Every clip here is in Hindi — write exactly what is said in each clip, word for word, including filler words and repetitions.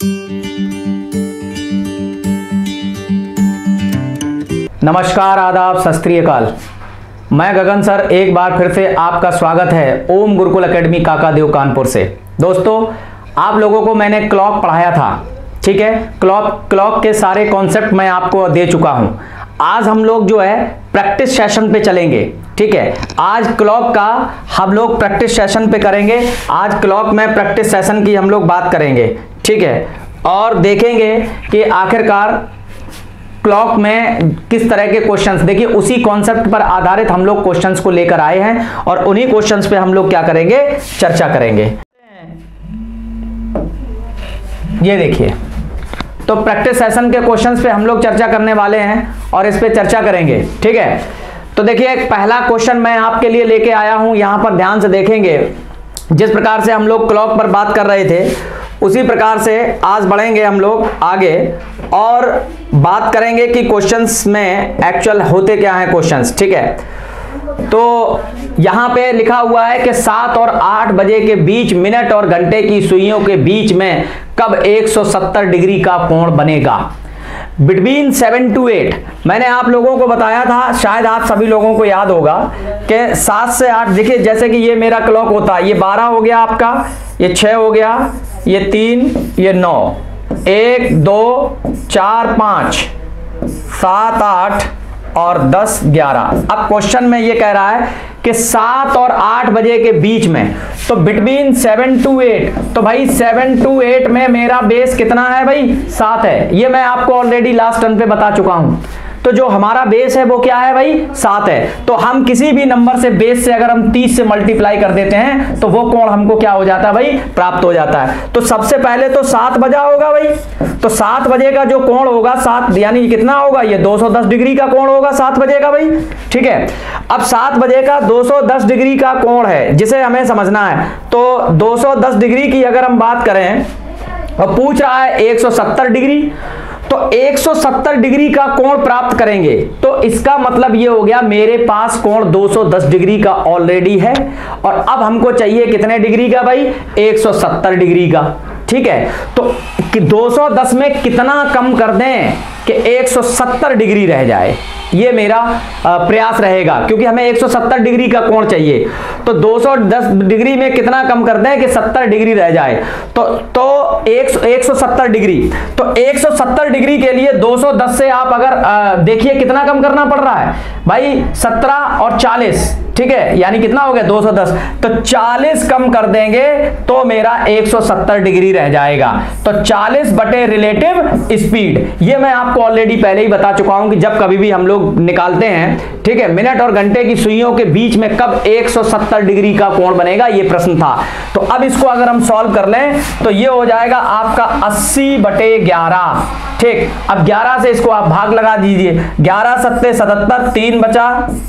नमस्कार, आदाब, सत श्री अकाल। मैं गगन सर एक बार फिर से आपका स्वागत है ओम गुरुकुल एकेडमी काकादेव कानपुर से। दोस्तों, आप लोगों को मैंने क्लॉक पढ़ाया था, ठीक है। क्लॉक क्लॉक के सारे कॉन्सेप्ट मैं आपको दे चुका हूं। आज हम लोग जो है प्रैक्टिस सेशन पे चलेंगे, ठीक है। आज क्लॉक का हम लोग प्रैक्टिस सेशन पे करेंगे। आज क्लॉक में प्रैक्टिस सेशन की हम लोग बात करेंगे, ठीक है, और देखेंगे कि आखिरकार क्लॉक में किस तरह के क्वेश्चंस। देखिए, उसी कॉन्सेप्ट पर आधारित हम लोग क्वेश्चंस को लेकर आए हैं और उन्हीं क्वेश्चंस पे हम लोग क्या करेंगे, चर्चा करेंगे। ये देखिए, तो प्रैक्टिस सेशन के क्वेश्चंस पे हम लोग चर्चा करने वाले हैं और इस पे चर्चा करेंगे, ठीक है। तो देखिए, पहला क्वेश्चन मैं आपके लिए लेके आया हूं, यहां पर ध्यान से देखेंगे। जिस प्रकार से हम लोग क्लॉक पर बात कर रहे थे उसी प्रकार से आज बढ़ेंगे हम लोग आगे और बात करेंगे कि क्वेश्चंस में एक्चुअल होते क्या हैं क्वेश्चंस, ठीक है। तो यहां पे लिखा हुआ है कि सात और आठ बजे के बीच मिनट और घंटे की सुइयों के बीच में कब एक सौ सत्तर डिग्री का कोण बनेगा। बिटवीन सेवन टू एट मैंने आप लोगों को बताया था, शायद आप सभी लोगों को याद होगा कि सात से आठ। देखिए, जैसे कि ये मेरा क्लॉक होता है, ये बारह हो गया आपका, ये छह हो गया, ये तीन, ये नौ, एक दो चार पाँच सात आठ और दस ग्यारह। अब क्वेश्चन में ये कह रहा है कि सात और आठ बजे के बीच में, तो बिटवीन सेवन टू एट, तो भाई सेवन टू एट में मेरा बेस कितना है भाई, सात है। ये मैं आपको ऑलरेडी लास्ट टर्न पे बता चुका हूं। तो जो हमारा बेस है वो क्या है भाई, सात है। तो हम किसी भी नंबर से बेस से अगर हम तीस से मल्टीप्लाई कर देते हैं तो वो कोण हमको क्या हो जाता है भाई, प्राप्त हो जाता है। तो सबसे पहले तो सात बजा होगा भाई, तो सात बजे का जो कोण होगा, सात यानी कितना होगा, ये दो सौ दस डिग्री का कोण होगा सात बजे का भाई, ठीक है। अब सात बजे का दो सौ दस डिग्री का कोण है जिसे हमें समझना है। तो दो सौ दस डिग्री की अगर हम बात करें और पूछ रहा है एक सौ सत्तर डिग्री, तो एक सौ सत्तर डिग्री का कोण प्राप्त करेंगे। तो इसका मतलब ये हो गया मेरे पास कोण दो सौ दस डिग्री का ऑलरेडी है और अब हमको चाहिए कितने डिग्री का भाई, एक सौ सत्तर डिग्री का, ठीक है। तो कि दो सौ दस में कितना कम कर दें कि एक सौ सत्तर डिग्री रह जाए, ये मेरा प्रयास रहेगा, क्योंकि हमें एक सौ सत्तर डिग्री का कोण चाहिए। तो दो सौ दस डिग्री में कितना कम कर दें कि सत्तर डिग्री रह जाए। तो तो एक सौ सत्तर डिग्री, तो एक सौ सत्तर डिग्री के लिए दो सौ दस से आप अगर देखिए कितना कम करना पड़ रहा है भाई, सत्रह और चालीस, ठीक है, यानी कितना हो गया दो सौ दस, तो चालीस कम कर देंगे तो मेरा एक सौ सत्तर डिग्री रह जाएगा। तो चालीस बटे रिलेटिव स्पीड, ये मैं आपको ऑलरेडी पहले ही बता चुका हूं कि जब कभी भी हम लोग निकालते हैं, ठीक है, मिनट और घंटे की सुइयों के बीच में कब एक सौ सत्तर डिग्री का कोण बनेगा, ये प्रश्न था। तो अब इसको अगर हम सॉल्व कर लें तो ये हो जाएगा आपका अस्सी बटे ग्यारह, ठीक। अब ग्यारह से इसको आप भाग लगा दीजिए, ग्यारह सत्ते सतहत्तर, तीन बचा,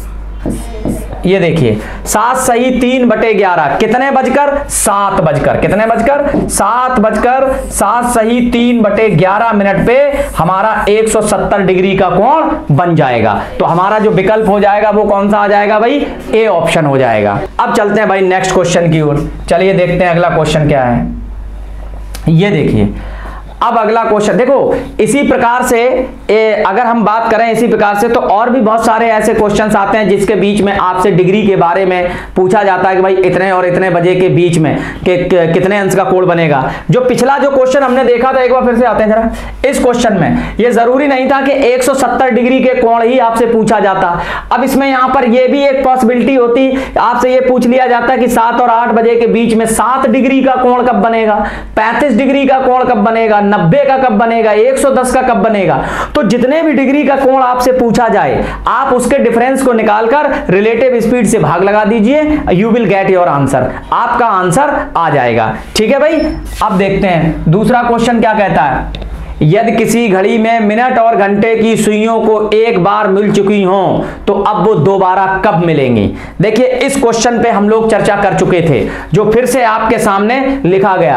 ये देखिए सात सही तीन बटे ग्यारह, कितने बजकर सात बजकर कितने बजकर सात बजकर सात सही तीन बटे ग्यारह मिनट पे हमारा एक सौ सत्तर डिग्री का कोण बन जाएगा। तो हमारा जो विकल्प हो जाएगा वो कौन सा आ जाएगा भाई, ए ऑप्शन हो जाएगा। अब चलते हैं भाई नेक्स्ट क्वेश्चन की ओर। चलिए देखते हैं अगला क्वेश्चन क्या है। ये देखिए, अब अगला क्वेश्चन देखो, इसी प्रकार से ए, अगर हम बात करें इसी प्रकार से, तो और भी बहुत सारे ऐसे क्वेश्चंस आते हैं जिसके बीच में आपसे डिग्री के बारे में पूछा जाता है कि भाई इतने और इतने बजे के बीच में कि, कि, कितने अंश का कोण बनेगा। जो पिछला जो क्वेश्चन हमने देखा था, एक बार फिर से आते हैं जरा इस क्वेश्चन में। ये जरूरी नहीं था कि एक सौ सत्तर डिग्री के कोण ही आपसे पूछा जाता। अब इसमें यहां पर यह भी एक पॉसिबिलिटी होती, आपसे ये पूछ लिया जाता कि सात और आठ बजे के बीच में सात डिग्री का कोण कब बनेगा, पैंतीस डिग्री का कोण कब बनेगा, नब्बे का कब बनेगा, एक सौ दस का कब बनेगा। तो जितने भी डिग्री का कोण आपसे पूछा जाए, आप उसके डिफरेंस को निकालकर रिलेटिव स्पीड से भाग लगा दीजिए, you will get your answer, आपका आंसर आ जाएगा, ठीक है भाई। अब देखते हैं दूसरा क्वेश्चन क्या कहता है। यदि किसी घड़ी में मिनट और घंटे की सुइयों को एक बार मिल चुकी हों तो अब वो दोबारा कब मिलेंगी। देखिए, इस क्वेश्चन पे हम लोग चर्चा कर चुके थे, जो फिर से आपके सामने लिखा गया है।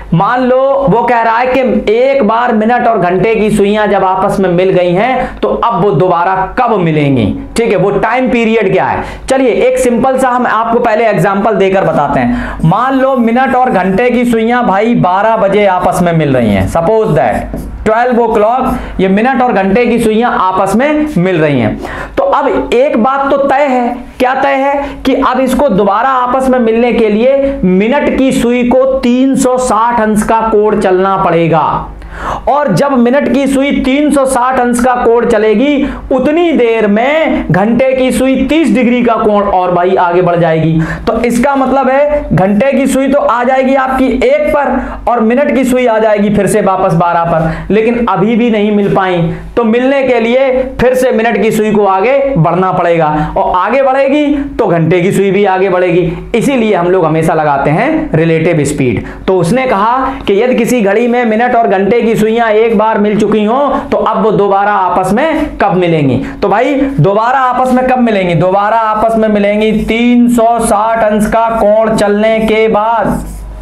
मान लो वो कह रहा है कि एक बार मिनट और घंटे की सुइयां जब आपस में मिल गई हैं तो अब वो दोबारा कब मिलेंगी, ठीक है, वो टाइम पीरियड क्या है। चलिए एक सिंपल सा हम आपको पहले एग्जांपल देकर बताते हैं। मान लो मिनट और घंटे की सुइयां भाई बारह बजे आपस में मिल रही हैं, suppose that twelve o'clock ये मिनट और घंटे की सुइयां आपस में मिल रही हैं। तो अब एक बात तो तय है, क्या तय है कि अब इसको दोबारा आपस में मिलने के लिए मिनट की सुई को तीन सौ साठ अंश का कोण चलना पड़ेगा, और जब मिनट की सुई तीन सौ साठ अंश का कोण चलेगी उतनी देर में घंटे की सुई तीस डिग्री का कोण और भाई आगे बढ़ जाएगी। तो इसका मतलब है घंटे की सुई तो आ जाएगी आपकी एक पर और मिनट की सुई आ जाएगी फिर से वापस बारह पर, लेकिन अभी भी नहीं मिल पाई। तो मिलने के लिए फिर से मिनट की सुई को आगे बढ़ना पड़ेगा, और आगे बढ़ेगी तो घंटे की सुई भी आगे बढ़ेगी। इसीलिए हम लोग हमेशा लगाते हैं रिलेटिव स्पीड। तो उसने कहा कि यदि किसी घड़ी में मिनट और घंटे की सुइयां एक बार मिल चुकी हो तो अब वो दोबारा आपस में कब मिलेंगी। तो भाई दोबारा आपस में कब मिलेंगी, दोबारा आपस में मिलेंगी तीन सौ साठ अंश का कोण चलने के बाद।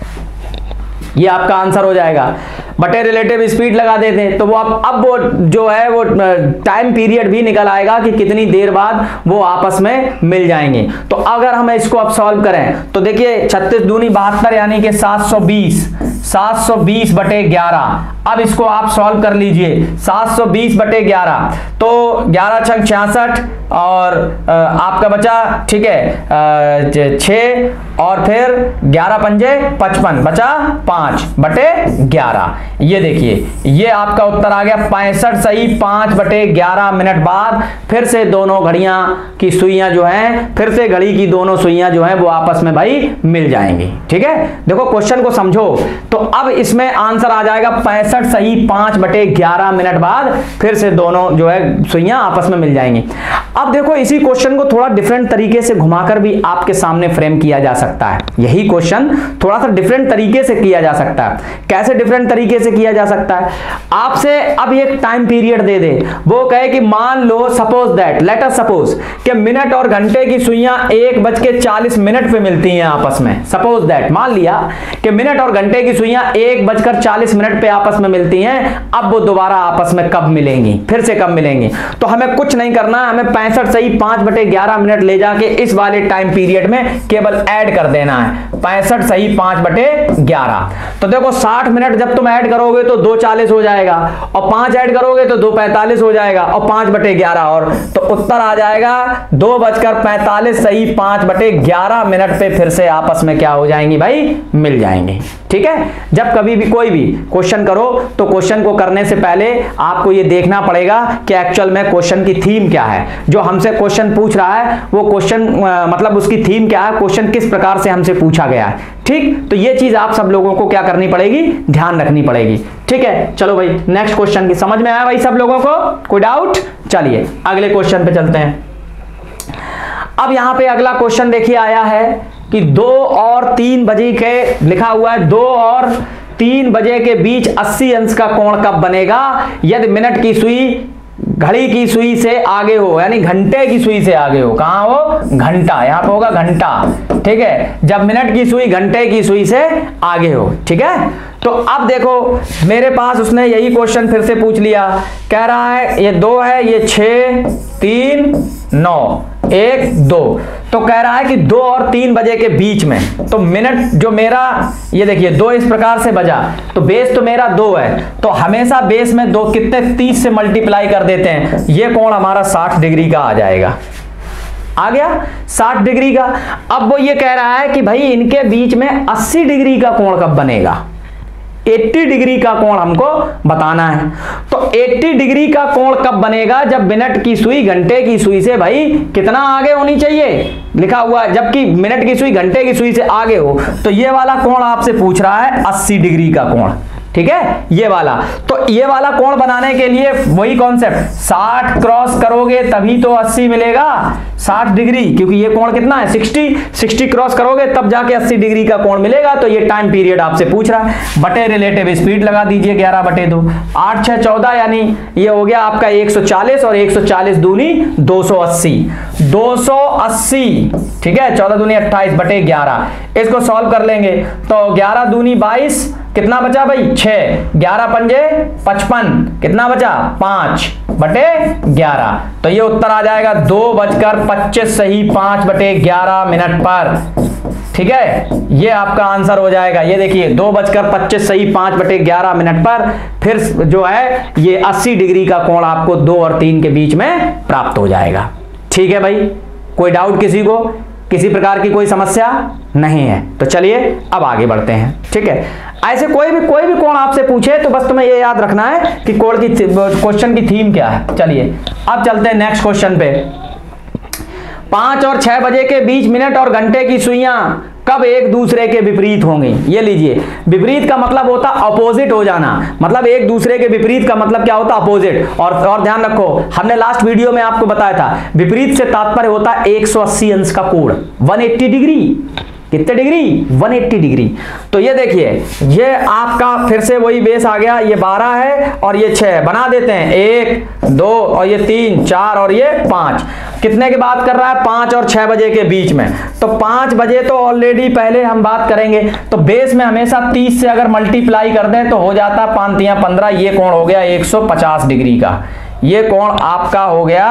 ये आपका आंसर हो जाएगा। बटे रिलेटिव स्पीड लगा देते तो वो अब अब वो जो है वो टाइम पीरियड भी निकल आएगा कि कितनी देर बाद वो आपस में मिल जाएंगे। तो अगर हम इसको अब सॉल्व करें तो देखिए छत्तीस दूनी बहत्तर यानी कि सात सौ बीस, सात सौ बीस बटे ग्यारह। अब इसको आप सॉल्व कर लीजिए, सात सौ बीस बटे ग्यारह, तो ग्यारह छंग छियासठ और आपका बचा, ठीक है, छः और फिर ग्यारह पंजे पचपन, बचा पाँच बटे ग्यारह। ये देखिए ये आपका उत्तर आ गया पैंसठ सही पाँच बटे ग्यारह मिनट बाद फिर से दोनों घड़ियां की सुइयां जो हैं, फिर से घड़ी की दोनों सुइयां जो हैं वो आपस में भाई मिल जाएंगी। ठीक है, देखो क्वेश्चन को समझो। तो अब इसमें आंसर आ जाएगा पैंसठ सही पाँच बटे ग्यारह मिनट बाद फिर से दोनों जो है सुइयां आपस में मिल जाएंगी। अब देखो इसी क्वेश्चन को थोड़ा डिफरेंट तरीके से घुमाकर भी आपके सामने फ्रेम किया जा सकता है। यही क्वेश्चन थोड़ा सा डिफरेंट तरीके से किया जा सकता है। कैसे डिफरेंट तरीके से किया जा सकता है? आपसे अब एक टाइम पीरियड दे दे, वो कहे कि मान लो suppose that let us suppose कि मिनट और घंटे की सुइयां एक बज के चालीस मिनट पे मिलती हैं आपस में। सपोज दैट मान लिया कि मिनट और घंटे की सुइयां एक बजकर चालीस मिनट पे आपस में मिलती हैं। अब वो दोबारा आपस में कब मिलेंगी, फिर से कब मिलेंगी? तो हमें कुछ नहीं करना है, हमें पैंसठ सही पांच बटे ग्यारह मिनट ले जाके इस वाले टाइम पीरियड में केवल ऐड कर देना है। पैंसठ सही पांच बटे ग्यारह, तो देखो साठ मिनट जब तुम ऐड करोगे तो दो चालीस हो जाएगा, और पांच ऐड करोगे तो दो पैंतालीस हो जाएगा, और पांच बटे ग्यारह और, तो उत्तर आ जाएगा दो बजकर पैंतालीस सही पांच बटे ग्यारह मिनट पे फिर से आपस में क्या हो जाएंगी भाई, मिल जाएंगे। ठीक है, जब कभी भी कोई भी क्वेश्चन करो तो क्वेश्चन को करने से पहले आपको ये देखना पड़ेगा कि एक्चुअल में क्वेश्चन की थीम क्या है। जो हमसे क्वेश्चन पूछ रहा है वो क्वेश्चन मतलब उसकी थीम क्या है, क्वेश्चन किस प्रकार से हमसे पूछा गया है। ठीक, तो ये चीज आप सब लोगों को क्या करनी पड़ेगी, ध्यान रखनी पड़ेगी। ठीक है, चलो भाई नेक्स्ट क्वेश्चन की समझ में आया भाई सब लोगों को, कोई डाउट? चलिए अगले क्वेश्चन पे चलते हैं। अब यहां पे अगला क्वेश्चन देखिए आया है कि दो और तीन बजे के लिखा हुआ है, दो और तीन बजे के बीच अस्सी अंश का कोण कब बनेगा यदि मिनट की सुई घड़ी की सुई से आगे हो, यानी घंटे की सुई से आगे हो। कहां हो? घंटा, यहां पे होगा घंटा। ठीक है, जब मिनट की सुई घंटे की सुई से आगे हो। ठीक है, तो अब देखो मेरे पास उसने यही क्वेश्चन फिर से पूछ लिया, कह रहा है ये दो है, ये छह, तीन, नौ, एक, दो, तो कह रहा है कि दो और तीन बजे के बीच में, तो मिनट जो मेरा ये देखिए दो इस प्रकार से बजा, तो बेस तो मेरा दो है, तो हमेशा बेस में दो कितने तीस से मल्टीप्लाई कर देते हैं, ये कोण हमारा साठ डिग्री का आ जाएगा। आ गया साठ डिग्री का। अब वो ये कह रहा है कि भाई इनके बीच में अस्सी डिग्री का कोण कब बनेगा, अस्सी डिग्री का कोण हमको बताना है। तो अस्सी डिग्री का कोण कब बनेगा जब मिनट की सुई घंटे की सुई से भाई कितना आगे होनी चाहिए, लिखा हुआ है जबकि मिनट की सुई घंटे की सुई से आगे हो, तो ये वाला कोण आपसे पूछ रहा है अस्सी डिग्री का कोण। ठीक है, ये वाला, तो ये वाला कोण बनाने के लिए वही कॉन्सेप्ट, साठ क्रॉस करोगे तभी तो अस्सी मिलेगा, साठ डिग्री, क्योंकि ये कोण कितना है साठ, साठ क्रॉस करोगे तब जाके अस्सी डिग्री का कोण मिलेगा। तो ये टाइम पीरियड आपसे पूछ रहा है। बटे रिलेटिव स्पीड लगा दीजिए ग्यारह बटे दो, आठ छह चौदह, यानी ये हो गया आपका एक सौ चालीस, और एक सौ चालीस दूनी दो सौ अस्सी, दो सौ अस्सी। ठीक है, चौदह दूनी अट्ठाईस बटे ग्यारह, इसको सॉल्व कर लेंगे तो ग्यारह दूनी बाईस, कितना बचा भाई छह, ग्यारह पंजे पचपन, कितना बचा पांच बटे ग्यारह। तो ये उत्तर आ जाएगा दो बजकर पच्चीस सही पांच बटे ग्यारह मिनट पर। ठीक है, ये आपका आंसर हो जाएगा। ये देखिए दो बजकर पच्चीस सही पांच बटे ग्यारह मिनट पर फिर जो है ये अस्सी डिग्री का कोण आपको दो और तीन के बीच में प्राप्त हो जाएगा। ठीक है भाई, कोई डाउट किसी को, किसी प्रकार की कोई समस्या नहीं है? तो चलिए अब आगे बढ़ते हैं। ठीक है, ऐसे कोई भी कोई भी कोण आपसे पूछे तो बस तुम्हें ये याद रखना है कि कोण की क्वेश्चन की थीम क्या है। चलिए अब चलते हैं नेक्स्ट क्वेश्चन पे। पांच और छह बजे के बीच मिनट और घंटे की सुइयां कब एक दूसरे के विपरीत होंगी? ये लीजिए, विपरीत का मतलब होता अपोजिट हो जाना, मतलब एक दूसरे के विपरीत का मतलब क्या होता अपोजिट। और और ध्यान रखो, हमने लास्ट वीडियो में आपको बताया था विपरीत से तात्पर्य होता है एक सौ अस्सी अंश का कोण, एक सौ अस्सी डिग्री। कितने डिग्री? एक सौ अस्सी डिग्री। तो ये देखिए, ये आपका फिर से वही बेस आ गया, ये बारह है और ये छह, बना देते हैं एक दो और ये तीन चार और ये पांच। कितने की बात कर रहा है? पांच और छह बजे के बीच में। तो पांच बजे तो ऑलरेडी पहले हम बात करेंगे, तो बेस में हमेशा तीस से अगर मल्टीप्लाई कर दें तो हो जाता है पांच तियां पंद्रह। ये कोण हो गया एक सौ पचास डिग्री का। ये कोण आपका हो गया,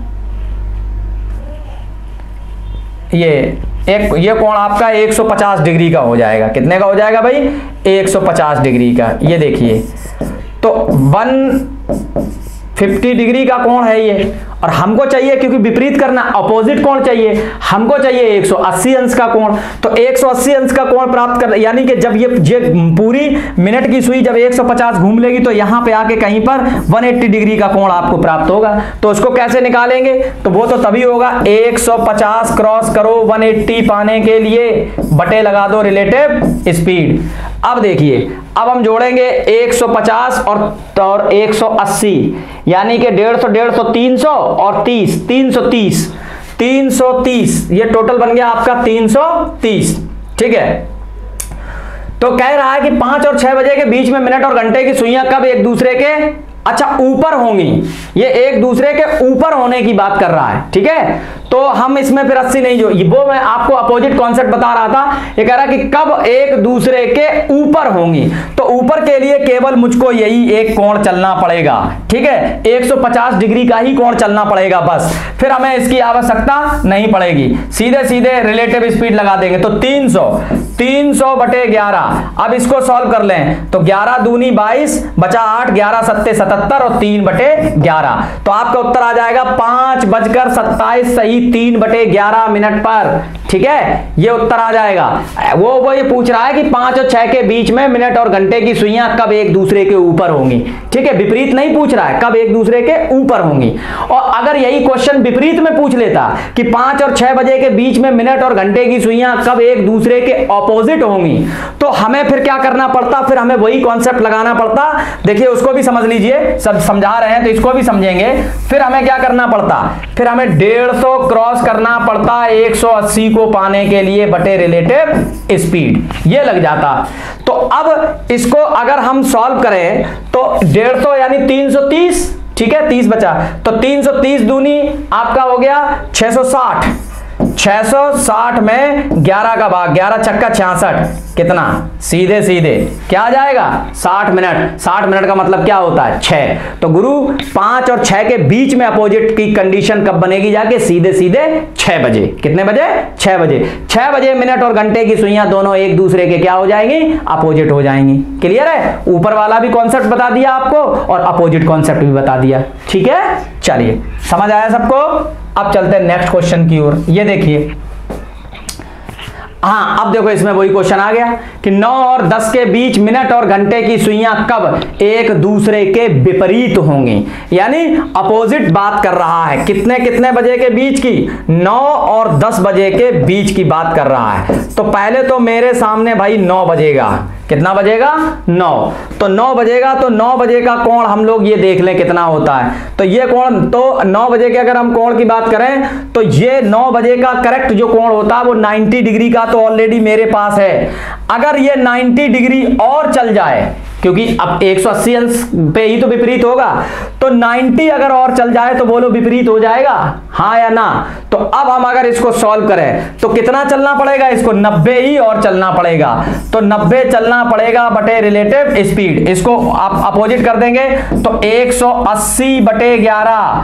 ये एक ये कोण आपका एक सौ पचास डिग्री का हो जाएगा। कितने का हो जाएगा भाई? एक सौ पचास डिग्री का। ये देखिए, तो एक सौ पचास डिग्री का कोण है ये, और हमको चाहिए क्योंकि विपरीत करना अपोजिट कोण चाहिए, हमको चाहिए एक सौ अस्सी अंश का कोण। तो एक सौ अस्सी अंश का कोण प्राप्त कर, यानी कि जब ये, ये पूरी मिनट की सुई जब एक सौ पचास घूम लेगी तो यहां पे आके कहीं पर एक सौ अस्सी डिग्री का कोण आपको प्राप्त होगा। तो उसको कैसे निकालेंगे? तो वो तो तभी होगा एक सौ पचास क्रॉस करो एक सौ अस्सी पाने के लिए, बटे लगा दो रिलेटिव स्पीड। अब देखिए, अब हम जोड़ेंगे एक सौ पचास और और एक सौ अस्सी, यानी कि डेढ़ सौ डेढ़ सौ तीन सौ और तीस, तीन सौ तीस, तीन सौ तीस, ये टोटल बन गया आपका तीन सौ तीस। ठीक है, तो कह रहा है कि पांच और छह बजे के बीच में मिनट और घंटे की सुइयां कब एक दूसरे के अच्छा ऊपर होंगी। ये एक दूसरे के ऊपर होने की बात कर रहा है। ठीक है, तो हम इसमें फिर अस्सी नहीं, जो वो मैं आपको अपोजिट कॉन्सेप्ट बता रहा था। ये कह रहा है कि कब एक दूसरे के ऊपर होंगी, तो ऊपर के लिए केवल मुझको यही एक कोण चलना पड़ेगा। ठीक है, एक सौ पचास डिग्री का ही कोण चलना पड़ेगा बस, फिर हमें इसकी आवश्यकता नहीं पड़ेगी, सीधे सीधे रिलेटिव स्पीड लगा देंगे। तो तीन सौ तीन सौ बटे ग्यारह। अब इसको सॉल्व कर लें तो ग्यारह दूनी बाईस, बचा आठ, ग्यारह सत्ते सतहत्तर और तीन बटे ग्यारह। तो आपका उत्तर आ जाएगा पांच बजकर सत्ताईस सही तीन बटे ग्यारह मिनट पर। ठीक है, ये उत्तर आ जाएगा। वो वो ये पूछ रहा है कि पांच और छह के बीच में मिनट और घंटे की सुइयां कब एक दूसरे के ऊपर होंगी। ठीक है, विपरीत नहीं पूछ रहा है, कब एक दूसरे के ऊपर होंगी। और अगर यही क्वेश्चन विपरीत में पूछ लेता कि पांच और छह बजे के बीच में मिनट और घंटे की सुइयां कब एक दूसरे के ऑपोजिट होंगी, तो हमें फिर क्या करना पड़ता? फिर हमें वही कॉन्सेप्ट लगाना पड़ता। देखिए, उसको भी समझ लीजिए, सब समझा रहे हैं तो इसको भी समझेंगे। फिर हमें क्या करना पड़ता? फिर हमें डेढ़ सौ क्रॉस करना पड़ता एक सौ अस्सी को पाने के लिए, बटे रिलेटिव स्पीड, ये लग जाता। तो अब इसको अगर हम सॉल्व करें तो डेढ़ सौ यानी तीन सौ तीस। ठीक है, तीस बचा, तो तीन सौ तीस दूनी आपका हो गया छह सौ साठ। छह सौ साठ में ग्यारह का भाग, ग्यारह छक्का छियासठ, कितना? सीधे सीधे क्या आ जाएगा? साठ मिनट। साठ मिनट का मतलब क्या होता है? छह। तो गुरु पांच और छह के बीच में अपोजिट की कंडीशन कब बनेगी? जाके सीधे सीधे छह बजे। कितने बजे? छह बजे। छह बजे मिनट और घंटे की सुइयां दोनों एक दूसरे के क्या हो जाएंगी? अपोजिट हो जाएंगी। क्लियर है? ऊपर वाला भी कॉन्सेप्ट बता दिया आपको और अपोजिट कॉन्सेप्ट भी बता दिया। ठीक है, चलिए समझ आया सबको? अब चलते हैं नेक्स्ट क्वेश्चन की ओर। ये देखिए, हाँ अब देखो इसमें वही क्वेश्चन आ गया कि नौ और दस के बीच मिनट और घंटे की सुइयां कब एक दूसरे के विपरीत होंगी, यानी अपोजिट बात कर रहा है। कितने कितने बजे के बीच की? नौ और दस बजे के बीच की बात कर रहा है। तो पहले तो मेरे सामने भाई नौ बजेगा। कितना बजेगा? नौ। तो नौ बजेगा तो नौ बजे का कोण हम लोग ये देख लें कितना होता है। तो ये कोण, तो नौ बजे के अगर हम कोण की बात करें तो ये नौ बजे का करेक्ट जो कोण होता है वो नब्बे डिग्री का तो ऑलरेडी मेरे पास है। अगर ये नब्बे डिग्री और चल जाए, क्योंकि अब एक सौ अस्सी अंश पे ही तो विपरीत होगा, तो नब्बे अगर और चल जाए तो बोलो विपरीत हो जाएगा, हाँ या ना। तो अब हम अगर इसको सॉल्व करें तो कितना चलना पड़ेगा, इसको नब्बे ही और चलना पड़ेगा, तो नब्बे चलना पड़ेगा बटे रिलेटिव स्पीड। इसको आप अपोजिट कर देंगे तो एक सौ अस्सी बटे ग्यारह,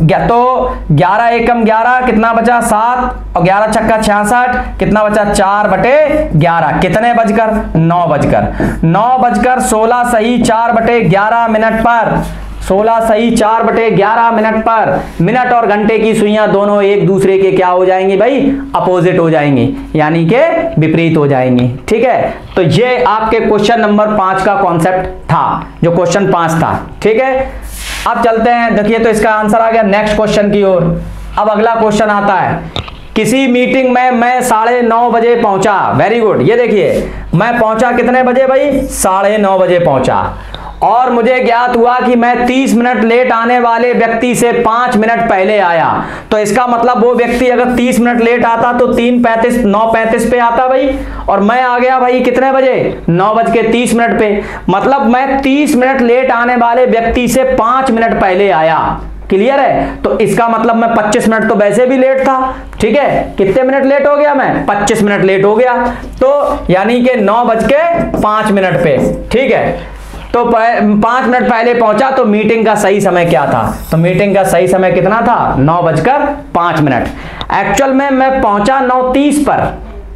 तो ग्यारह एकम ग्यारह, कितना बचा सात, और ग्यारह छक्का छियासठ, कितना बचा चार बटे ग्यारह, कितने बजकर नौ बजकर नौ बजकर सोलह सही चार बटे ग्यारह मिनट पर, सोलह सही चार बटे ग्यारह मिनट पर। मिनट और घंटे की सुइयां दोनों एक दूसरे के क्या हो जाएंगी भाई, अपोजिट हो जाएंगी, यानी कि विपरीत हो जाएंगी। ठीक है, तो ये आपके क्वेश्चन नंबर पांच का कॉन्सेप्ट था, जो क्वेश्चन पांच था। ठीक है, अब चलते हैं, देखिए तो इसका आंसर आ गया नेक्स्ट क्वेश्चन की ओर। अब अगला क्वेश्चन आता है, किसी मीटिंग में मैं साढ़े नौ बजे पहुंचा। वेरी गुड, ये देखिए मैं पहुंचा कितने बजे भाई, साढ़े नौ बजे पहुंचा, और मुझे ज्ञात हुआ कि मैं तीस मिनट लेट आने वाले व्यक्ति से पांच मिनट पहले आया। तो इसका मतलब वो व्यक्ति अगर तीस मिनट लेट आता तो तीन पैंतीस नौ पैंतीस पे आता भाई, और मैं आ गया भाई कितने बजे, नौ बज के तीस मिनट पे। मतलब मैं तीस मिनट लेट आने वाले व्यक्ति से पांच मिनट पहले आया। क्लियर है, तो इसका मतलब मैं पच्चीस मिनट तो वैसे भी लेट था। ठीक है, कितने मिनट लेट हो गया मैं, पच्चीस मिनट लेट हो गया, तो यानी कि नौ बज के पांच मिनट पे। ठीक है, तो पांच मिनट पहले पहुंचा, तो मीटिंग का सही समय क्या था, तो मीटिंग का सही समय कितना था, नौ बजकर पांच मिनट। एक्चुअल में मैं पहुंचा नौ तीस पर,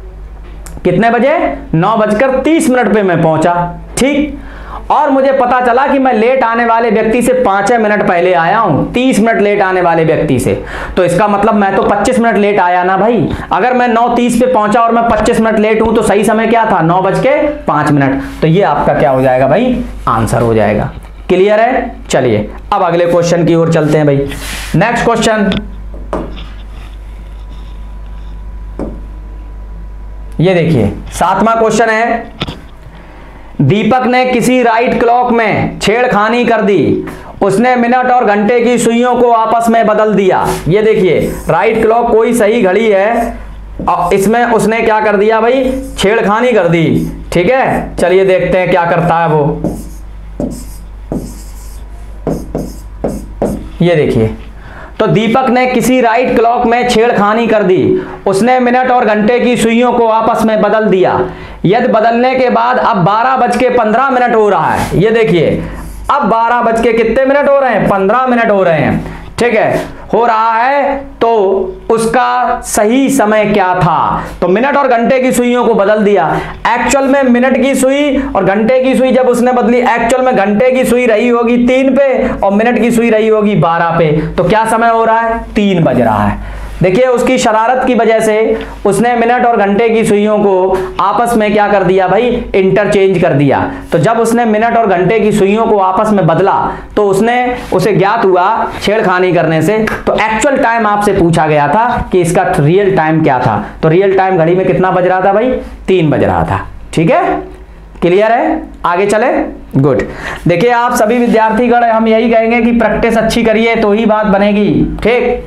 कितने बजे, नौ बजकर तीस मिनट पे मैं पहुंचा। ठीक, और मुझे पता चला कि मैं लेट आने वाले व्यक्ति से पांच मिनट पहले आया हूं, तीस मिनट लेट आने वाले व्यक्ति से, तो इसका मतलब मैं तो पच्चीस मिनट लेट आया ना भाई। अगर मैं नौ तीस पे पहुंचा और मैं पच्चीस मिनट लेट हूं तो सही समय क्या था, नौ बज के पांच मिनट। तो ये आपका क्या हो जाएगा भाई, आंसर हो जाएगा। क्लियर है, चलिए अब अगले क्वेश्चन की ओर चलते हैं भाई। नेक्स्ट क्वेश्चन, ये देखिए सातवां क्वेश्चन है, दीपक ने किसी राइट क्लॉक में छेड़खानी कर दी, उसने मिनट और घंटे की सुइयों को आपस में बदल दिया। ये देखिए राइट क्लॉक कोई सही घड़ी है और इसमें उसने क्या कर दिया भाई, छेड़खानी कर दी। ठीक है, चलिए देखते हैं क्या करता है वो। ये देखिए, तो दीपक ने किसी राइट क्लॉक में छेड़खानी कर दी, उसने मिनट और घंटे की सुइयों को आपस में बदल दिया। यदि बदलने के बाद अब बारह बज के पंद्रह मिनट हो रहा है, ये देखिए अब बारह बज के कितने मिनट हो रहे हैं, पंद्रह मिनट हो रहे हैं। ठीक है, हो रहा है, तो उसका सही समय क्या था, तो मिनट और घंटे की सुइयों को बदल दिया। एक्चुअल में मिनट की सुई और घंटे की सुई जब उसने बदली, एक्चुअल में घंटे की सुई रही होगी तीन पे और मिनट की सुई रही होगी बारह पे, तो क्या समय हो रहा है, तीन बज रहा है। देखिए उसकी शरारत की वजह से उसने मिनट और घंटे की सुइयों को आपस में क्या कर दिया भाई, इंटरचेंज कर दिया। तो जब उसने मिनट और घंटे की सुइयों को आपस में बदला तो उसने उसे ज्ञात हुआ छेड़खानी करने से, तो एक्चुअल टाइम आपसे पूछा गया था कि इसका रियल टाइम क्या था, तो रियल टाइम घड़ी में कितना बज रहा था भाई, तीन बज रहा था। ठीक है, क्लियर है, आगे चले, गुड। देखिए आप सभी विद्यार्थीगण हम यही कहेंगे कि प्रैक्टिस अच्छी करिए तो ही बात बनेगी। ठीक,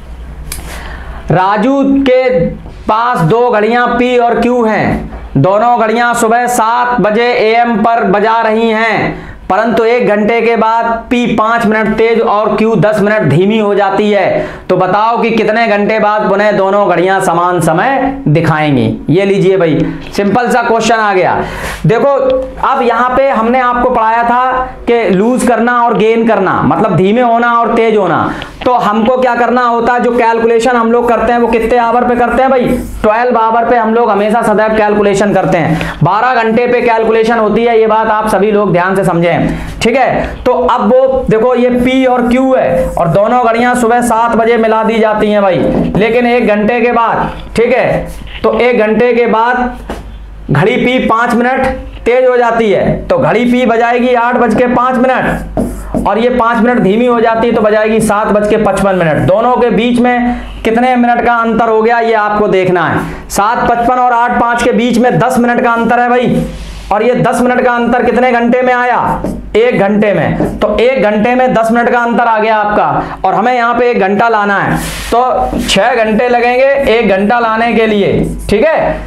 राजू के पास दो घड़ियां पी और क्यू हैं, दोनों घड़ियां सुबह सात बजे एएम पर बजा रही हैं, परंतु एक घंटे के बाद पी पांच मिनट तेज और क्यू दस मिनट धीमी हो जाती है। तो बताओ कि कितने घंटे बाद पुनः दोनों घड़ियां समान समय दिखाएंगी। ये लीजिए भाई, सिंपल सा क्वेश्चन आ गया। देखो अब यहां पे हमने आपको पढ़ाया था कि लूज करना और गेन करना, मतलब धीमे होना और तेज होना। तो हमको क्या करना होता है, जो कैलकुलेशन हम लोग करते हैं वो कितने आवर पे करते हैं भाई, ट्वेल्व आवर पे हम लोग हमेशा सदैव कैलकुलेशन करते हैं। बारह घंटे पे कैलकुलेशन होती है, ये बात आप सभी लोग ध्यान से समझें। ठीक है, तो अब वो देखो ये P और Q है और दोनों घड़ियां सुबह सात बजे मिला दी जाती हैं भाई, लेकिन एक घंटे के बाद, ठीक है, तो एक घंटे के बाद घड़ी P पांच मिनट तेज हो जाती है, तो घड़ी P बजाएगी आठ बज के पांच मिनट और ये पांच मिनट धीमी हो जाती है तो बजाएगी सात बज के पचपन मिनट। दोनों के बीच में कितने मिनट का अंतर हो गया ये आपको देखना है। सात पचपन और आठ पांच के बीच में दस मिनट का अंतर है भाई, और ये दस मिनट का अंतर कितने घंटे में आया, एक घंटे में। तो एक घंटे में दस मिनट का अंतर आ गया आपका, और हमें यहाँ पे एक घंटा लाना है, तो छह घंटे लगेंगे एक घंटा लाने के लिए। ठीक है,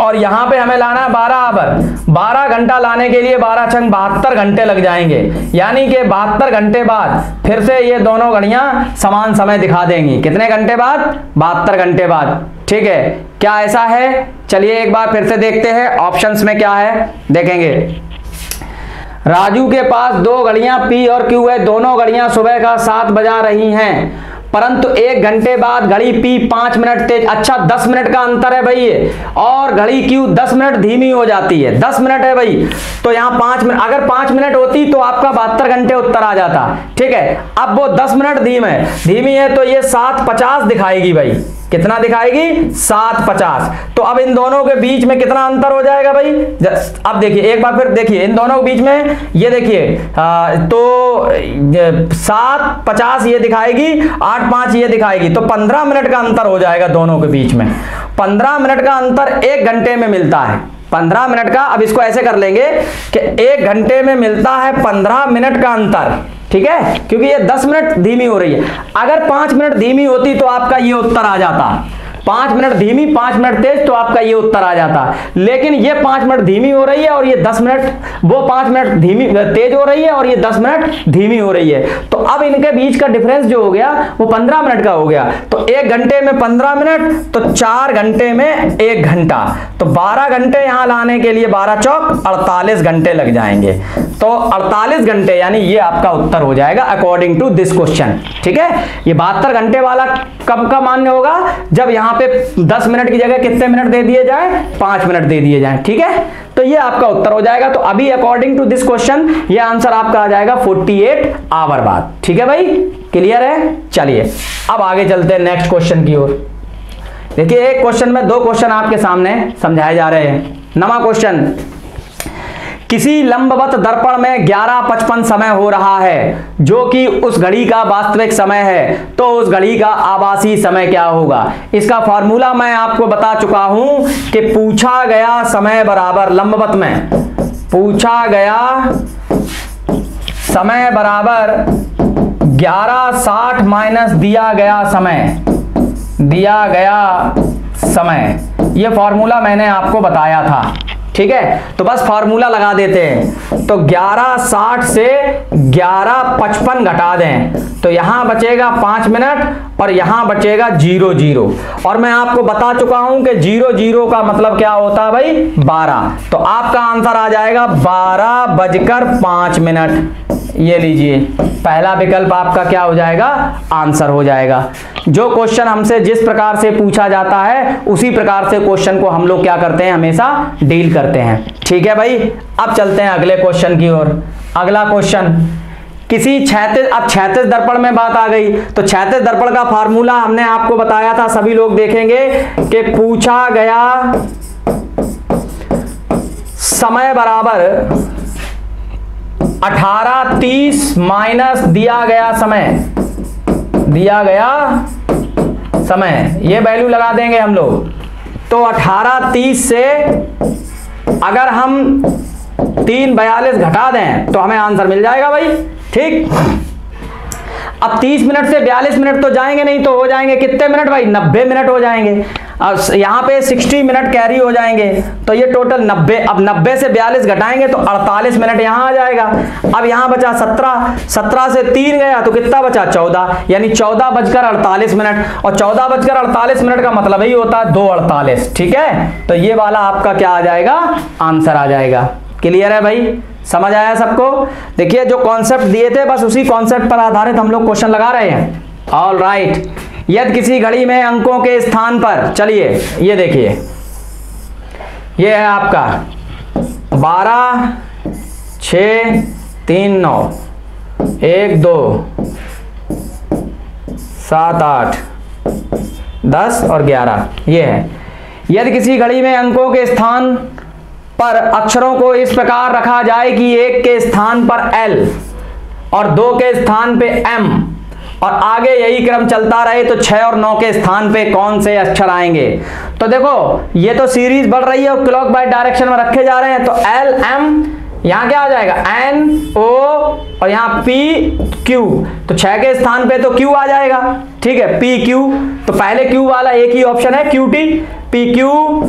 और यहां पे हमें लाना है बारह आवर। बारह घंटा लाने के लिए बारह छंग बहत्तर घंटे लग जाएंगे, यानी कि बहत्तर घंटे बाद फिर से ये दोनों घड़ियां समान समय दिखा देंगी। कितने घंटे बाद? बहत्तर घंटे बाद। ठीक है, क्या ऐसा है? चलिए एक बार फिर से देखते हैं ऑप्शंस में क्या है, देखेंगे। राजू के पास दो घड़ियां पी और क्यू है, दोनों घड़ियां सुबह का सात बजा रही हैं, परंतु एक घंटे बाद घड़ी पी पांच मिनट तेज, अच्छा दस मिनट का अंतर है भाई ये, और घड़ी क्यू दस मिनट धीमी हो जाती है। दस मिनट है भाई, तो यहाँ पांच मिनट, अगर पांच मिनट होती तो आपका बहत्तर घंटे उत्तर आ जाता। ठीक है, अब वो दस मिनट धीम है धीमी है तो ये सात पचास दिखाएगी भाई। कितना दिखाएगी? सात पचास। तो अब इन दोनों के बीच में कितना अंतर हो जाएगा भाई? अब देखिए एक बार फिर देखिए इन दोनों के बीच में, ये देखिए तो सात पचास ये दिखाएगी, आठ पांच ये दिखाएगी, तो पंद्रह मिनट का अंतर हो जाएगा दोनों के बीच में। पंद्रह मिनट का अंतर एक घंटे में मिलता है। पंद्रह मिनट का, अब इसको ऐसे कर लेंगे कि एक घंटे में मिलता है पंद्रह मिनट का अंतर। ठीक है, क्योंकि ये दस मिनट धीमी हो रही है। अगर पांच मिनट धीमी होती तो आपका ये उत्तर आ जाता। पांच मिनट धीमी पांच मिनट तेज तो आपका ये उत्तर आ जाता, लेकिन ये पांच मिनट धीमी हो रही है और ये दस मिनट, वो पांच मिनट धीमी तेज हो रही है और ये दस मिनट धीमी हो रही है। तो अब इनके बीच का डिफरेंस जो हो गया वो पंद्रह मिनट का हो गया। तो एक घंटे में पंद्रह मिनट, तो चार घंटे में एक घंटा, तो बारह घंटे यहां लाने के लिए बारह चौक अड़तालीस घंटे लग जाएंगे। तो अड़तालीस घंटे, यानी ये आपका उत्तर हो जाएगा अकॉर्डिंग टू दिस क्वेश्चन। ठीक है, ये बहत्तर घंटे वाला कब का मान्य होगा? जब यहाँ पे दस मिनट की जगह कितने मिनट दे दिए जाए? पांच मिनट दे दिए जाए। ठीक है, तो ये आपका उत्तर हो जाएगा। तो अभी अकॉर्डिंग टू दिस क्वेश्चन ये आंसर आपका आ जाएगा अड़तालीस आवर बाद। ठीक है भाई, क्लियर है? चलिए अब आगे चलते हैं नेक्स्ट क्वेश्चन की ओर। देखिए एक क्वेश्चन में दो क्वेश्चन आपके सामने समझाए जा रहे हैं। नवा क्वेश्चन, किसी लंबवत दर्पण में ग्यारह पचपन समय हो रहा है जो कि उस घड़ी का वास्तविक समय है, तो उस घड़ी का आभासी समय क्या होगा? इसका फॉर्मूला मैं आपको बता चुका हूं कि पूछा गया समय बराबर लंबवत में पूछा गया समय बराबर ग्यारह साठ माइनस दिया गया समय दिया गया समय ये फॉर्मूला मैंने आपको बताया था। ठीक है, तो बस फार्मूला लगा देते हैं। तो ग्यारह साठ से ग्यारह पचपन घटा दें तो यहां बचेगा पांच मिनट और यहां बचेगा जीरो जीरो, और मैं आपको बता चुका हूं कि जीरो जीरो का मतलब क्या होता है भाई? बारह। तो आपका आंसर आ जाएगा बारह बजकर पांच मिनट। ये लीजिए, पहला विकल्प आपका क्या हो जाएगा? आंसर हो जाएगा। जो क्वेश्चन हमसे जिस प्रकार से पूछा जाता है उसी प्रकार से क्वेश्चन को हम लोग क्या करते हैं? हमेशा डील करते हैं। ठीक है भाई, अब चलते हैं अगले क्वेश्चन की ओर। अगला क्वेश्चन, किसी क्षैतिज, अब क्षैतिज दर्पण में बात आ गई तो क्षैतिज दर्पण का फार्मूला हमने आपको बताया था, सभी लोग देखेंगे कि पूछा गया समय बराबर अठारह तीस माइनस दिया गया समय दिया गया समय ये वैल्यू लगा देंगे हम लोग। तो अठारह तीस से अगर हम तीन बयालीस घटा दें तो हमें आंसर मिल जाएगा भाई। ठीक, अब तीस मिनट से बयालीस मिनट तो जाएंगे नहीं, तो हो जाएंगे कितने मिनट भाई? नब्बे मिनट हो जाएंगे। अब यहाँ पे साठ मिनट कैरी हो जाएंगे तो ये टोटल नब्बे, अब नब्बे से बयालीस घटाएंगे तो अड़तालीस मिनट यहाँ आ जाएगा। अब यहाँ बचा सत्रह, सत्रह से तीन गया तो कितना बचा? चौदह, यानी चौदह बजकर अड़तालीस मिनट, और चौदह बजकर अड़तालीस मिनट का मतलब ही होता है दो अड़तालीस। ठीक है, तो ये वाला आपका क्या आ जाएगा? आंसर आ जाएगा। क्लियर है भाई? समझ आया सबको? देखिए जो कॉन्सेप्ट दिए थे बस उसी कॉन्सेप्ट पर आधारित हम लोग क्वेश्चन लगा रहे हैं। ऑल राइट, यदि किसी घड़ी में अंकों के स्थान पर, चलिए ये देखिए, ये है आपका बारह छ तीन नौ एक दो सात आठ दस और ग्यारह, ये है। यदि किसी घड़ी में अंकों के स्थान पर अक्षरों को इस प्रकार रखा जाए कि एक के स्थान पर L और दो के स्थान पे M और आगे यही क्रम चलता रहे तो छह और नौ के स्थान पे कौन से अक्षर आएंगे? तो देखो ये तो सीरीज बढ़ रही है और क्लॉक वाइज डायरेक्शन में रखे जा रहे हैं, तो L M यहाँ क्या आ जाएगा? N O और यहाँ P Q, तो छह के स्थान पे तो Q आ जाएगा। ठीक है, P Q, तो पहले Q वाला एक ही ऑप्शन है Q T, P Q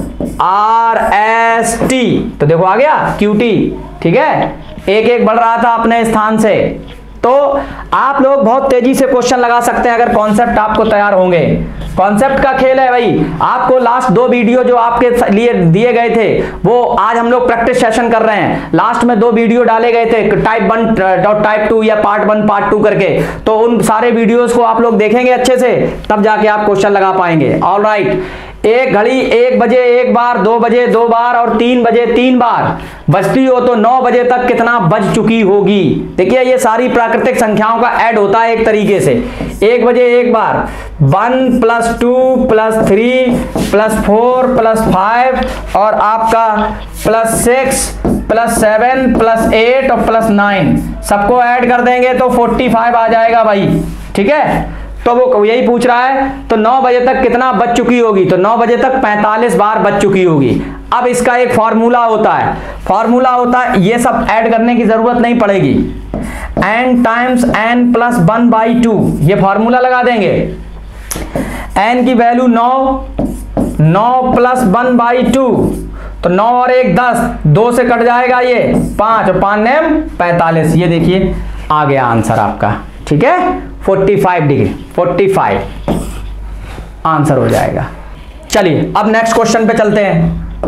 R S T, तो देखो आ गया क्यू टी, ठीक है, एक एक बढ़ रहा था अपने स्थान से। तो आप लोग बहुत तेजी से क्वेश्चन लगा सकते हैं अगर कॉन्सेप्ट आपको तैयार होंगे। कॉन्सेप्ट का खेल है भाई। आपको लास्ट दो वीडियो जो आपके लिए दिए गए थे वो आज हम लोग प्रैक्टिस सेशन कर रहे हैं। लास्ट में दो वीडियो डाले गए थे, टाइप वन और टाइप टू या पार्ट वन पार्ट टू करके, तो उन सारे वीडियोस को आप लोग देखेंगे अच्छे से, तब जाके आप क्वेश्चन लगा पाएंगे। ऑल राइट, एक घड़ी एक बजे एक बार, दो बजे दो बार और तीन बजे तीन बार बजती हो तो नौ बजे तक कितना बज चुकी होगी। देखिए ये सारी प्राकृतिक संख्याओं का ऐड होता है एक तरीके से। एक बजे एक बार, one plus two plus three plus four plus five और आपका plus six plus seven plus eight और प्लस नाइन, सबको ऐड कर देंगे तो फोर्टी फाइव आ जाएगा भाई, ठीक है। तो वो यही पूछ रहा है, तो नौ बजे तक कितना बज चुकी होगी, तो नौ बजे तक पैंतालीस बार बज चुकी होगी। अब इसका एक फॉर्मूला होता है, फॉर्मूला होता है, ये सब ऐड करने की जरूरत नहीं पड़ेगी। n times n plus one by two, ये फॉर्मूला लगा देंगे। n की वैल्यू नौ, नौ प्लस वन बाई टू, तो नौ और एक दस, दो से कट जाएगा ये पांच और पांच नेम पैंतालीस। ये देखिए आ गया आंसर आपका, ठीक है, पैंतालीस डिग्री, पैंतालीस आंसर हो जाएगा। चलिए अब नेक्स्ट क्वेश्चन पे चलते हैं।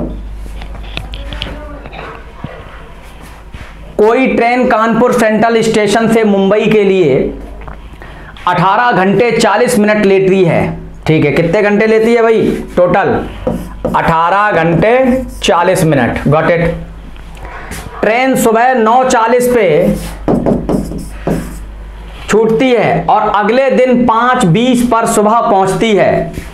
कोई ट्रेन कानपुर सेंट्रल स्टेशन से मुंबई के लिए अठारह घंटे चालीस मिनट लेती है, ठीक है। कितने घंटे लेती है भाई टोटल? अठारह घंटे चालीस मिनट, गॉट इट। ट्रेन सुबह नौ चालीस पे छूटती है और अगले दिन पांच बीस पर सुबह पहुंचती है,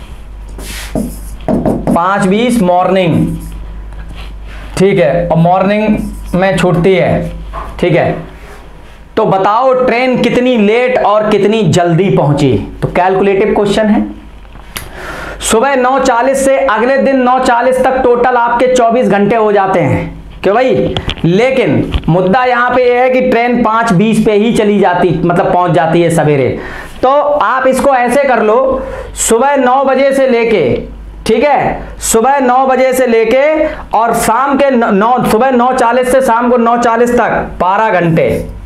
पांच बीस मॉर्निंग, ठीक है, और मॉर्निंग में छूटती है, ठीक है। तो बताओ ट्रेन कितनी लेट और कितनी जल्दी पहुंची। तो कैलकुलेटिव क्वेश्चन है। सुबह नौ चालीस से अगले दिन नौ चालीस तक टोटल आपके चौबीस घंटे हो जाते हैं, क्यों भाई। लेकिन मुद्दा यहां पे यह है कि ट्रेन पांच बीस पे ही चली जाती, मतलब पहुंच जाती है सवेरे। तो आप इसको ऐसे कर लो, सुबह नौ बजे से लेके, ठीक है, सुबह नौ बजे से लेके और शाम के नौ, सुबह नौ चालीस से शाम को नौ चालीस तक बारह घंटे।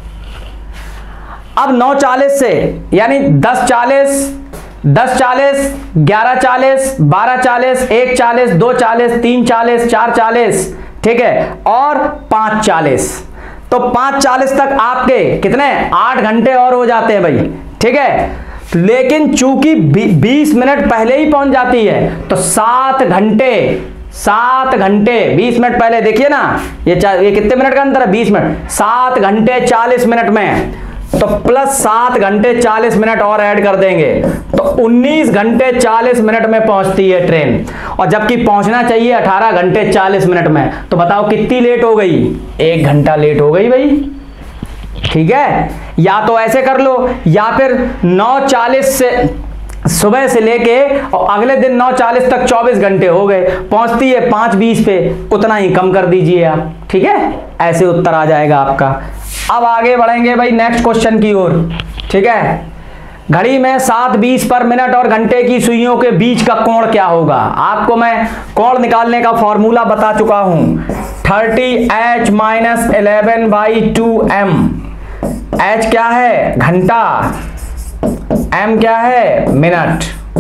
अब नौ चालीस से यानी दस चालीस, दस चालीस, ग्यारह चालीस, बारह चालीस, एक चालीस, दो चालीस, तीन चालीस, चार चालीस, ठीक है, और पांच चालीस। तो पांच चालीस तक आपके कितने आठ घंटे और हो जाते हैं भाई, ठीक है। लेकिन चूंकि बीस मिनट पहले ही पहुंच जाती है तो सात घंटे, सात घंटे बीस मिनट पहले, देखिए ना ये ये कितने मिनट का अंतर है, बीस मिनट, सात घंटे चालीस मिनट में, तो प्लस सात घंटे चालीस मिनट और ऐड कर देंगे तो उन्नीस घंटे चालीस मिनट में पहुंचती है ट्रेन। और जबकि पहुंचना चाहिए अठारह घंटे चालीस मिनट में, तो बताओ कितनी लेट हो गई, एक घंटा लेट हो गई भाई, ठीक है। या तो ऐसे कर लो, या फिर नौ चालीस से सुबह से लेके और अगले दिन नौ चालीस तक चौबीस घंटे हो गए, पहुंचती है पांच बीस पे, उतना ही कम कर दीजिए आप, ठीक है, ऐसे उत्तर आ जाएगा आपका। अब आगे बढ़ेंगे भाई नेक्स्ट क्वेश्चन की ओर, ठीक है। घड़ी में सात बीस पर मिनट और घंटे की सुइयों के बीच का कोण क्या होगा। आपको मैं कोण निकालने का फॉर्मूला बता चुका हूं, thirty H minus eleven by two M. H क्या है घंटा, एम क्या है मिनट,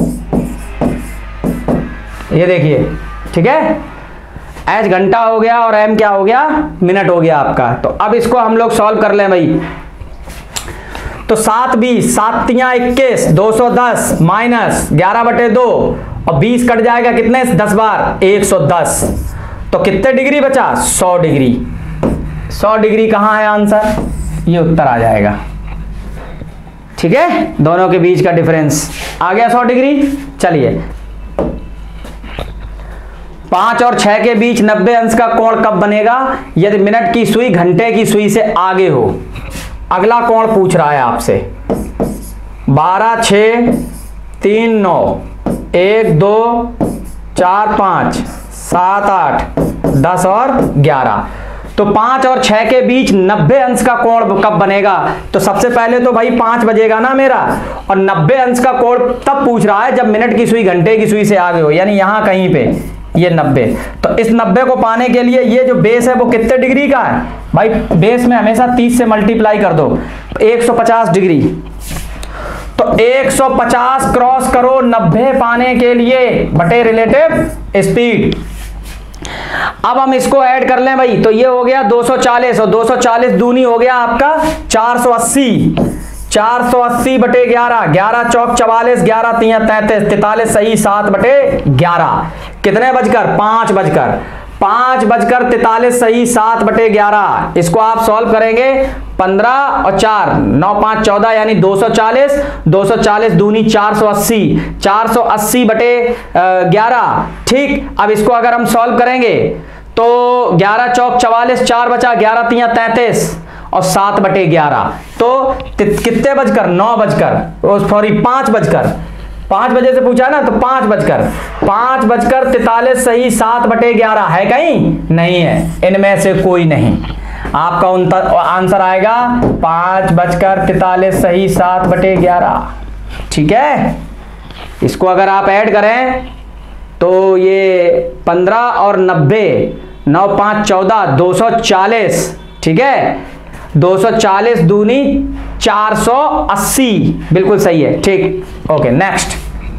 ये देखिए, ठीक है। एच घंटा हो गया और एम क्या हो गया, मिनट हो गया आपका। तो अब इसको हम लोग सॉल्व कर लें भाई। तो सात बीस, सात तियां इक्कीस, दो सौ दस माइनस ग्यारह बटे दो और बीस कट जाएगा कितने, दस बार एक सौ दस, तो कितने डिग्री बचा, सौ डिग्री। सौ डिग्री कहां है आंसर, ये उत्तर आ जाएगा, ठीक है। दोनों के बीच का डिफरेंस आ गया सौ डिग्री। चलिए, पांच और छह के बीच नब्बे अंश का कोण कब बनेगा, यदि मिनट की सुई घंटे की सुई से आगे हो। अगला कोण पूछ रहा है आपसे, बारह, छह, तीन, नौ, एक, दो, चार, पांच, सात, आठ, दस और ग्यारह। तो पांच और छह के बीच नब्बे अंश का कोण कब बनेगा। तो सबसे पहले तो भाई पांच बजेगा ना मेरा, और नब्बे अंश का कोण तब पूछ रहा है जब मिनट की सुई घंटे की सुई से आगे हो, यानी यहां कहीं पे, ये नब्बे। तो इस नब्बे को पाने के लिए ये जो बेस है वो कितने डिग्री का है भाई, बेस में हमेशा तीस से मल्टीप्लाई कर दो, एक सौ पचास डिग्री। तो एक सौ पचास क्रॉस करो नब्बे पाने के लिए बटे रिलेटिव स्पीड। अब हम इसको ऐड कर लें भाई, तो ये हो गया दो सौ चालीस और दो सौ चालीस दूनी हो गया आपका चार सौ अस्सी। चार सौ अस्सी बटे ग्यारह, ग्यारह चौक चवालीस, ग्यारह तिया तैंतीस, तैतालीस सही सात बटे ग्यारह। कितने बजकर, पांच बजकर, पांच बजकर तैतालीस सही सात बटे ग्यारह। इसको आप सॉल्व करेंगे, पंद्रह और चार, नौ पांच चौदह, यानी दो सौ चालीस, दो सौ चालीस दूनी चार सौ अस्सी, चार सौ अस्सी बटे ग्यारह। ठीक, अब इसको अगर हम सॉल्व करेंगे तो ग्यारह चौक चवालीस, चार बचा, ग्यारह तिया तैंतीस और सात बटे ग्यारह। तो कितने बजकर, नौ बजकर, सॉरी पांच बजकर, पांच बजे से पूछा ना, तो पांच बजकर, पांच बजकर तैतालीस सही सात बटे ग्यारह है कहीं? नहीं है, इनमें से कोई नहीं। आपका आंसर आएगा पांच बजकर तैतालीस सही सात बटे ग्यारह। ठीक है, इसको अगर आप ऐड करें तो ये पंद्रह और नब्बे, नौ पांच चौदह, दो सौ चालीस। ठीक है, दो सौ चालीस दूनी चार सौ अस्सी, बिल्कुल सही है। ठीक, ओके नेक्स्ट।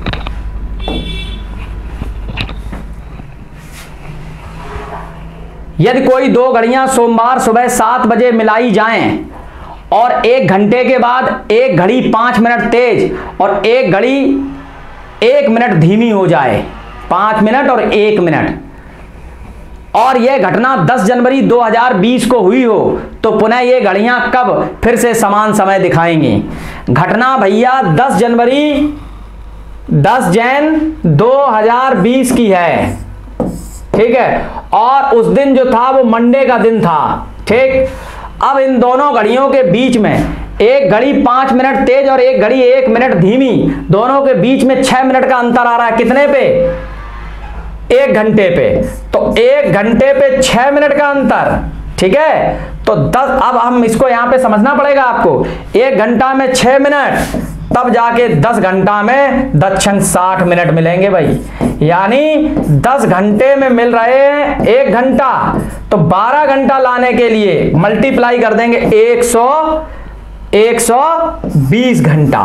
यदि कोई दो घड़ियां सोमवार सुबह सात बजे मिलाई जाएं और एक घंटे के बाद एक घड़ी पांच मिनट तेज और एक घड़ी एक मिनट धीमी हो जाए, पांच मिनट और एक मिनट, और यह घटना दस जनवरी दो हज़ार बीस को हुई हो, तो पुनः ये घड़ियां कब फिर से समान समय दिखाएंगी? घटना भैया दस जनवरी दस जैन दो हज़ार बीस की है। ठीक है, और उस दिन जो था वो मंडे का दिन था। ठीक, अब इन दोनों घड़ियों के बीच में एक घड़ी पांच मिनट तेज और एक घड़ी एक मिनट धीमी, दोनों के बीच में छह मिनट का अंतर आ रहा है। कितने पे? एक घंटे पे। तो एक घंटे पे छह मिनट का अंतर। ठीक है, तो दस, अब हम इसको यहां पे समझना पड़ेगा आपको, एक घंटा में छह मिनट, तब जाके दस घंटा में दक्षिण साठ मिनट मिलेंगे भाई। यानी दस घंटे में मिल रहे हैं एक घंटा, तो बारह घंटा लाने के लिए मल्टीप्लाई कर देंगे एक सौ एक सौ बीस घंटा।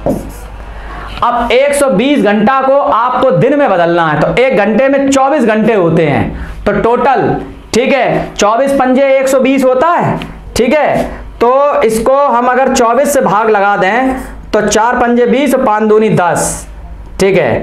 अब एक सौ बीस घंटा को आपको दिन में बदलना है, तो एक घंटे में चौबीस घंटे होते हैं, तो टोटल, ठीक है, चौबीस पंजे एक सौ बीस होता है। ठीक है, तो इसको हम अगर चौबीस से भाग लगा दें तो चार पंजे बीस और पांच दूनी दस। ठीक है,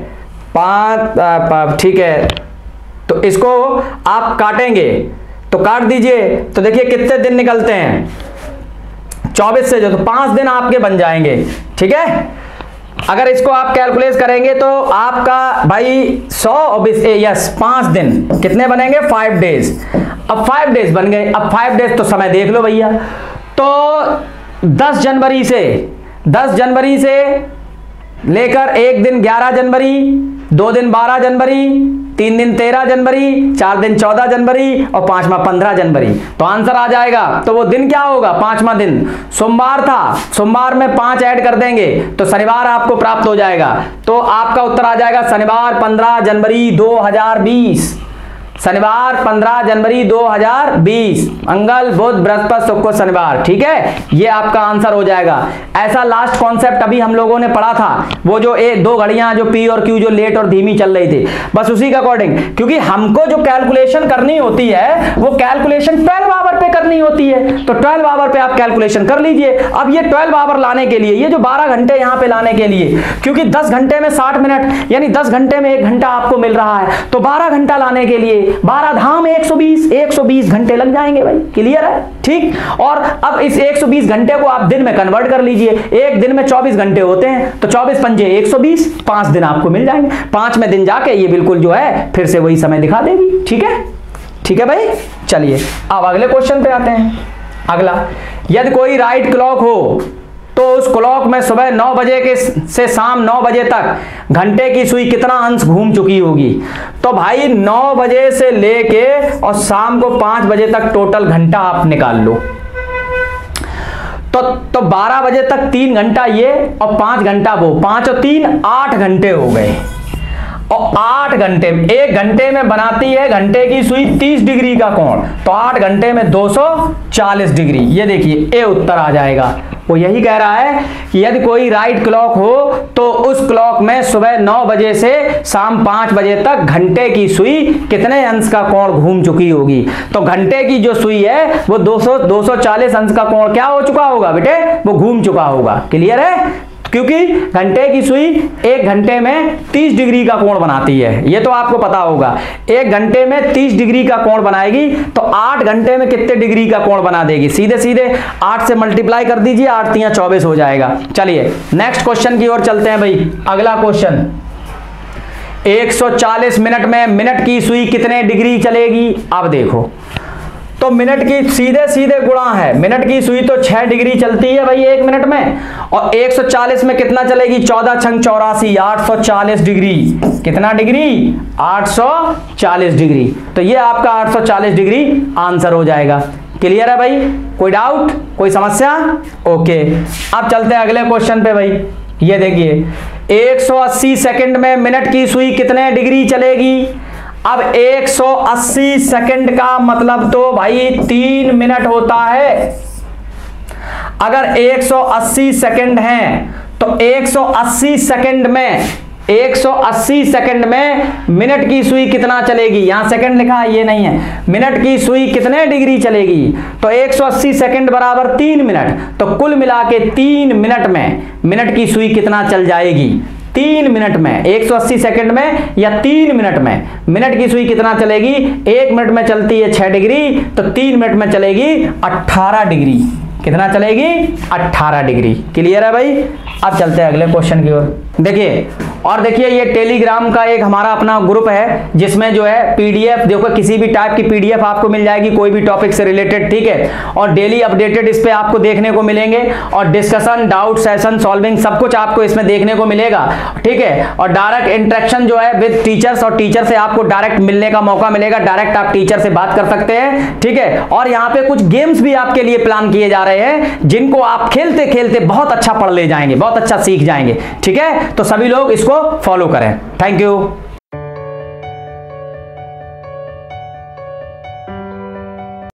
पांच, ठीक है, तो इसको आप काटेंगे तो काट दीजिए, तो देखिए कितने दिन निकलते हैं चौबीस से, जो तो पांच दिन आपके बन जाएंगे। ठीक है, अगर इसको आप कैलकुलेट करेंगे तो आपका भाई सौ और बीस, यस पांच दिन कितने बनेंगे? Five days. अब फाइव डेज बन गए। अब फाइव डेज तो समय देख लो भैया, तो दस जनवरी से दस जनवरी से लेकर एक दिन ग्यारह जनवरी, दो दिन बारह जनवरी, तीन दिन तेरह जनवरी, चार दिन चौदह जनवरी और पांचवा पंद्रह जनवरी। तो आंसर आ जाएगा। तो वो दिन क्या होगा? पांचवा दिन सोमवार था, सोमवार में पांच ऐड कर देंगे तो शनिवार आपको प्राप्त हो जाएगा। तो आपका उत्तर आ जाएगा शनिवार पंद्रह जनवरी दो हज़ार बीस। शनिवार पंद्रह जनवरी दो हज़ार बीस, मंगल बुध बृहस्पति शुक्र शनिवार। ठीक है, ये आपका आंसर हो जाएगा। ऐसा लास्ट कॉन्सेप्ट अभी हम लोगों ने पढ़ा था, वो जो ए दो घड़ियां जो पी और क्यू जो लेट और धीमी चल रही थी, बस उसी के अकॉर्डिंग, क्योंकि हमको जो कैलकुलेशन करनी होती है वो कैलकुलेशन ट्वेल्व आवर पे करनी होती है, तो ट्वेल्व आवर पे आप कैलकुलेशन कर लीजिए। अब ये ट्वेल्व आवर लाने के लिए, ये जो बारह घंटे यहाँ पे लाने के लिए, क्योंकि दस घंटे में साठ मिनट यानी दस घंटे में एक घंटा आपको मिल रहा है, तो बारह घंटा लाने के लिए बारह धाम एक सौ बीस, एक सौ बीस घंटे लग जाएंगे भाई। क्लियर है? ठीक, और अब इस एक सौ बीस घंटे को आप दिन में कन्वर्ट कर लीजिए। एक दिन में चौबीस घंटे होते हैं, तो चौबीस पंजे एक सौ बीस, पांच दिन आपको मिल जाएंगे। पांचवें दिन जाके ये बिल्कुल जो है फिर से वही समय दिखा देगी। ठीक है, ठीक है भाई, चलिए अब अगले क्वेश्चन पे आते हैं। अगला, यदि कोई राइट क्लॉक हो तो उस क्लॉक में सुबह नौ बजे के से शाम नौ बजे तक घंटे की सुई कितना अंश घूम चुकी होगी? तो भाई नौ बजे से लेके और शाम को पांच बजे तक टोटल घंटा आप निकाल लो। तो तो बारह बजे तक तीन घंटा ये और पांच घंटा वो, पांच और तीन आठ घंटे हो गए। और आठ घंटे में, एक घंटे में बनाती है घंटे की सुई तीस डिग्री का कोण, तो आठ घंटे में दो सौ चालीस डिग्री। ये देखिए ए उत्तर आ जाएगा। वो यही कह रहा है कि यदि कोई राइट क्लॉक हो तो उस क्लॉक में सुबह नौ बजे से शाम पाँच बजे तक घंटे की सुई कितने अंश का कोण घूम चुकी होगी। तो घंटे की जो सुई है वो दो सौ दो सौ चालीस अंश का कोण क्या हो चुका होगा बेटे, वो घूम चुका होगा। क्लियर है? क्योंकि घंटे की सुई एक घंटे में तीस डिग्री का कोण बनाती है, ये तो आपको पता होगा। एक घंटे में तीस डिग्री का कोण बनाएगी तो आठ घंटे में कितने डिग्री का कोण बना देगी? सीधे सीधे आठ से मल्टीप्लाई कर दीजिए, आठ तिया चौबीस हो जाएगा। चलिए नेक्स्ट क्वेश्चन की ओर चलते हैं भाई। अगला क्वेश्चन, एक सौ चालीस मिनट में मिनट की सुई कितने डिग्री चलेगी? अब देखो, तो मिनट की सीधे सीधे गुणा है, मिनट की सुई तो छह डिग्री चलती है भाई एक मिनट में, और एक सौ चालीस में कितना चलेगी? चौदह छंग चौरासी, आठ सौ चालीस डिग्री। कितना डिग्री? आठ सौ चालीस डिग्री। तो ये आपका आठ सौ चालीस डिग्री आंसर हो जाएगा। क्लियर है भाई? कोई डाउट, कोई समस्या? ओके, अब चलते हैं अगले क्वेश्चन पे भाई। ये देखिए, एक सौ अस्सी सेकंड में मिनट की सुई कितने डिग्री चलेगी? अब एक सौ अस्सी सेकंड का मतलब तो भाई तीन मिनट होता है। अगर एक सौ अस्सी सेकंड है तो एक सौ अस्सी सेकंड में एक सौ अस्सी सेकंड में मिनट की सुई कितना चलेगी? यहां सेकंड लिखा है, ये नहीं है। मिनट की सुई कितने डिग्री चलेगी? तो एक सौ अस्सी सेकंड बराबर तीन मिनट, तो कुल मिला के तीन मिनट में मिनट की सुई कितना चल जाएगी? तीन मिनट में, एक सौ अस्सी सेकंड में या तीन मिनट में मिनट की सुई कितना चलेगी? एक मिनट में चलती है छह डिग्री, तो तीन मिनट में चलेगी अठारह डिग्री। कितना चलेगी? अठारह डिग्री। क्लियर है भाई? अब चलते हैं अगले क्वेश्चन की ओर। देखिए, और देखिए ये टेलीग्राम का एक हमारा अपना ग्रुप है जिसमें जो है पीडीएफ, देखो किसी भी टाइप की पीडीएफ आपको मिल जाएगी कोई भी टॉपिक से रिलेटेड, ठीक है। और डेली अपडेटेड इस पे आपको देखने को मिलेंगे, और डिस्कशन, डाउट सेशन, सॉल्विंग सब कुछ आपको इसमें देखने को मिलेगा, ठीक है। और डायरेक्ट इंटरेक्शन जो है विद टीचर्स, और टीचर से आपको डायरेक्ट मिलने का मौका मिलेगा, डायरेक्ट आप टीचर से बात कर सकते हैं, ठीक है। और यहाँ पे कुछ गेम्स भी आपके लिए प्लान किए जा रहे हैं जिनको आप खेलते खेलते बहुत अच्छा पढ़ ले जाएंगे, बहुत अच्छा सीख जाएंगे, ठीक है। तो सभी लोग इसको फॉलो करें। Thank you.